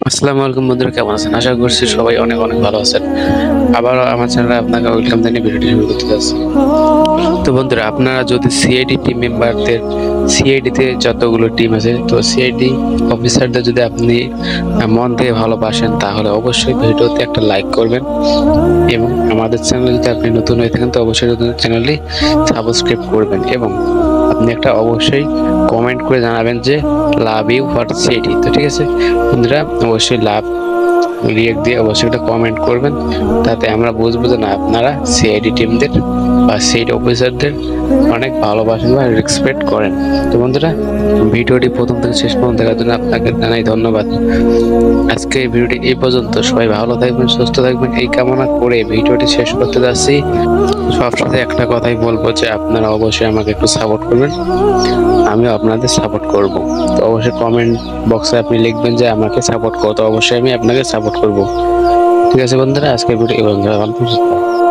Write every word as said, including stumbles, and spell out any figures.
আসসালামু আলাইকুম বন্ধুরা, কেমন আছেন? আশা করছি সবাই অনেক অনেক ভালো আছেন। আবারও আমার চ্যানেলে আপনাকে ওয়েলকাম জানিয়ে ভিডিওটি শুরু করতে যাচ্ছি। তো বন্ধুরা, আপনারা যদি সিআইডি টিম মেম্বারদের সিআইডি তে যতগুলো টিম আছে, তো সিআইডি অফিসারদের যদি আপনি মন থেকে ভালোবাসেন তাহলে অবশ্যই ভিডিওতে একটা লাইক করবেন এবং আমাদের চ্যানেলে যদি আপনি নতুন হয়ে থাকেন তো অবশ্যই নতুন চ্যানেলটি সাবস্ক্রাইব করবেন এবং আপনি একটা অবশ্যই কমেন্ট করে জানাবেন যে লাভ ইউ ফর সিআইডি। তো ঠিক আছে বন্ধুরা, অবশ্যই লাভ রিয়েক্ট দিয়ে অবশ্যই একটা কমেন্ট করবেন, তাতে আমরা বুঝবো যে না আপনারা সিআইডি টিমদের বা সিআইডি অফিসারদের অনেক ভালোবাসেন বা রেসপেক্ট করেন। তো বন্ধুরা, ভিডিওটি প্রথম থেকে শেষ পর্যন্ত দেখার জন্য আপনাকে জানাই ধন্যবাদ। আজকে এই ভিডিওটি এই পর্যন্ত। সবাই ভালো থাকবেন, সুস্থ থাকবেন এই কামনা করে ভিডিওটি শেষ করতে যাচ্ছি। সবসাথে একটা কথাই বলবো যে আপনারা অবশ্যই আমাকে একটু সাপোর্ট করবেন, আমিও আপনাদের সাপোর্ট করব। তো অবশ্যই কমেন্ট বক্সে আপনি লিখবেন যে আমাকে সাপোর্ট করো, তো অবশ্যই আমি আপনাকে সাপোর্ট করব। ঠিক আছে বন্ধুরা, আজকের ভিডিও এই পর্যন্ত। ভালো থাকবেন।